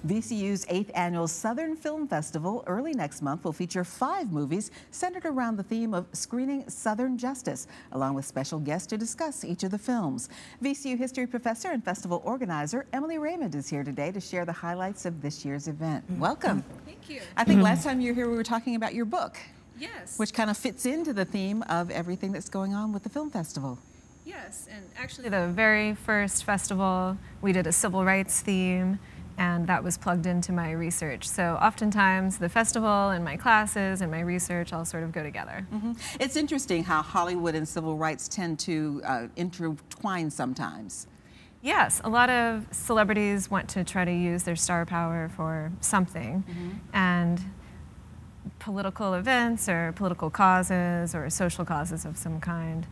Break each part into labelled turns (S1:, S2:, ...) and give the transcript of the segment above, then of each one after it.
S1: VCU's 8th annual Southern Film Festival early next month will feature 5 movies centered around the theme of screening Southern justice, along with special guests to discuss each of the films. VCU history professor and festival organizer Emily Raymond is here today to share the highlights of this year's event. Welcome.
S2: Thank you.
S1: I think last time you were here we were talking about your book.
S2: Yes.
S1: Which kind of fits into the theme of everything that's going on with the film festival.
S2: Yes, and actually the very first festival we did a civil rights theme, and that was plugged into my research. So oftentimes the festival and my classes and my research all sort of go together.
S1: It's interesting how Hollywood and civil rights tend to intertwine sometimes.
S2: Yes, a lot of celebrities want to try to use their star power for something, and political events or political causes or social causes of some kind.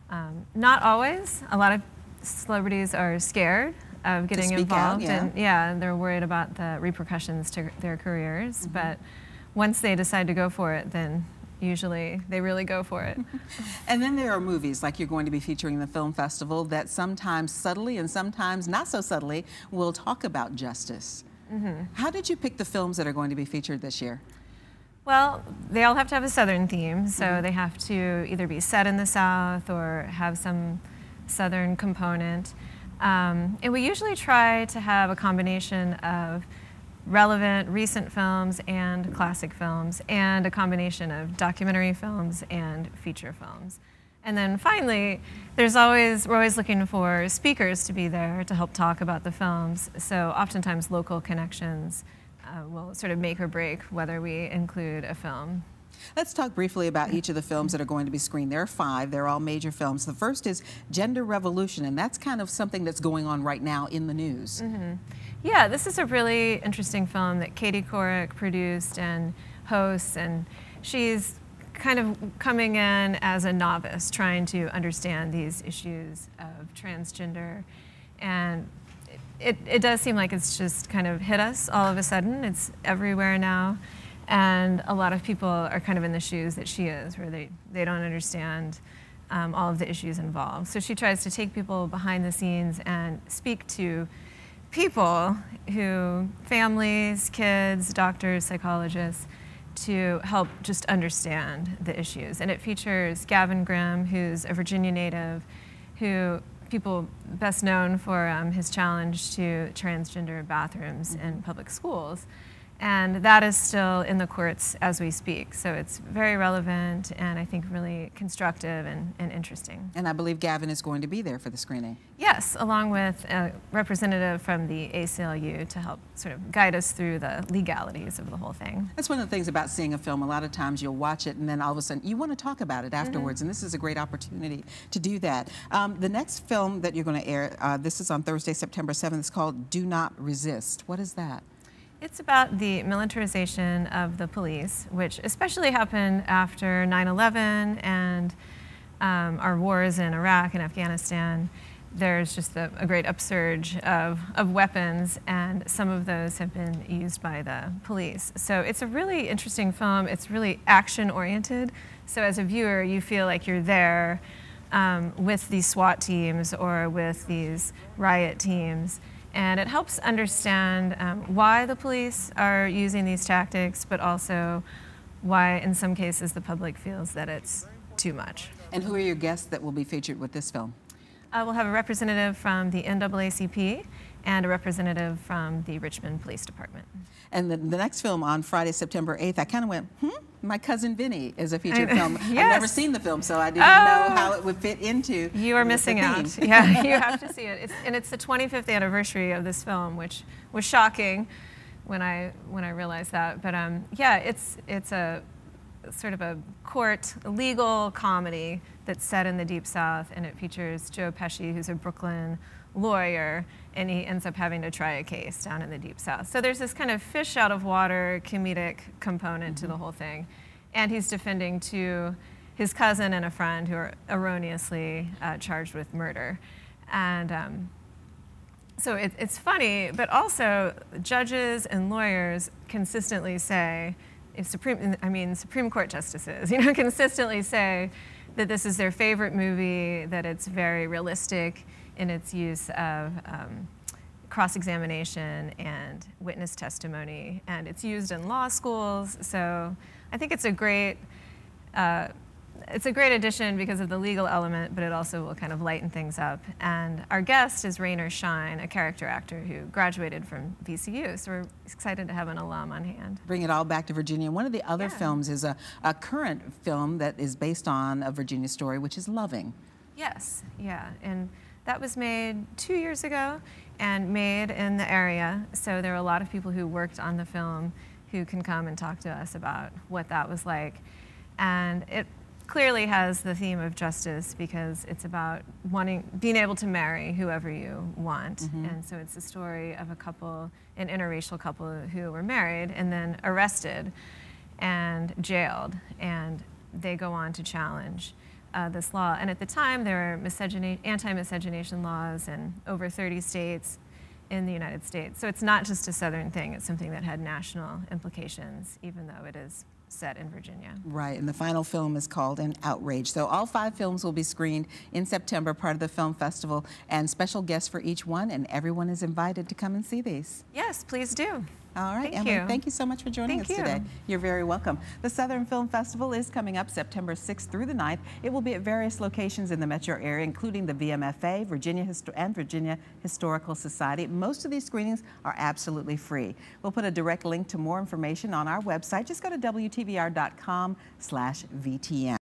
S2: Not always. A lot of celebrities are scared of getting involved, and they're worried about the repercussions to their careers. But once they decide to go for it, then usually they really go for it.
S1: And then there are movies, like you're going to be featuring in the film festival, that sometimes subtly and sometimes not so subtly will talk about justice. How did you pick the films that are going to be featured this year?
S2: Well, they all have to have a Southern theme, so they have to either be set in the South or have some Southern component. And we usually try to have a combination of relevant recent films and classic films, and a combination of documentary films and feature films. And then finally, we're always looking for speakers to be there to help talk about the films, so oftentimes local connections will sort of make or break whether we include a film.
S1: Let's talk briefly about each of the films that are going to be screened. There are 5. They're all major films. The first is Gender Revolution, and that's kind of something that's going on right now in the news.
S2: Yeah, this is a really interesting film that Katie Couric produced and hosts, and she's kind of coming in as a novice, trying to understand these issues of transgender. And it does seem like it's just kind of hit us all of a sudden. It's everywhere now. And a lot of people are kind of in the shoes that she is, where they don't understand all of the issues involved. So she tries to take people behind the scenes and speak to people families, kids, doctors, psychologists, to help just understand the issues. And it features Gavin Grimm, who's a Virginia native, who people best known for his challenge to transgender bathrooms in public schools. And that is still in the courts as we speak. So it's very relevant and I think really constructive and interesting.
S1: And I believe Gavin is going to be there for the screening.
S2: Yes, along with a representative from the ACLU to help sort of guide us through the legalities of the whole thing.
S1: That's one of the things about seeing a film. A lot of times you'll watch it and then all of a sudden you want to talk about it afterwards, and this is a great opportunity to do that. The next film that you're going to air, this is on Thursday, September 7th, it's called Do Not Resist. What is that?
S2: It's about the militarization of the police, which especially happened after 9/11 and our wars in Iraq and Afghanistan. There's just a great upsurge of weapons, and some of those have been used by the police. So it's a really interesting film. It's really action-oriented. So as a viewer, you feel like you're there with these SWAT teams or with these riot teams. And it helps understand why the police are using these tactics, but also why, in some cases, the public feels that it's too much.
S1: And who are your guests that will be featured with this film?
S2: We'll have a representative from the NAACP and a representative from the Richmond Police Department.
S1: And the next film on Friday, September 8th, I kind of went, My Cousin Vinny is a featured film.
S2: Yes.
S1: I've never seen the film, so I didn't know how it would fit into
S2: You are missing out. Yeah, you have to see it. It's the 25th anniversary of this film, which was shocking when I realized that. But yeah, it's a sort of a legal comedy that's set in the Deep South, and it features Joe Pesci, who's a Brooklyn lawyer, and he ends up having to try a case down in the Deep South. So there's this kind of fish out of water comedic component to the whole thing. And he's defending his cousin and a friend who are erroneously charged with murder. And so it's funny, but also judges and lawyers consistently say, Supreme Court justices, consistently say that this is their favorite movie, that it's very realistic in its use of cross-examination and witness testimony, and it's used in law schools. So I think it's a great addition because of the legal element, but it also will kind of lighten things up. And our guest is Raynor Shine, a character actor who graduated from VCU, so we're excited to have an alum on hand.
S1: Bring it all back to Virginia. One of the other films is a current film that is based on a Virginia story, which is Loving.
S2: Yes, yeah, and that was made 2 years ago and made in the area, so there are a lot of people who worked on the film who can come and talk to us about what that was like. And it clearly has the theme of justice because it's about being able to marry whoever you want. And so it's the story of a couple, an interracial couple who were married and then arrested and jailed, and they go on to challenge this law. And at the time, there were anti-miscegenation laws in over 30 states in the United States. So it's not just a Southern thing, it's something that had national implications, even though it is set in Virginia.
S1: Right, and the final film is called An Outrage. So all 5 films will be screened in September, part of the film festival, and special guests for each one, and everyone is invited to come and see these.
S2: Yes, please do.
S1: All right,
S2: Thank
S1: Emily,
S2: you.
S1: thank you so much for joining us today. You're very welcome. The Southern Film Festival is coming up September 6th through the 9th. It will be at various locations in the metro area, including the VMFA, Virginia Historical Society. Most of these screenings are absolutely free. We'll put a direct link to more information on our website. Just go to WTVR.com/VTN.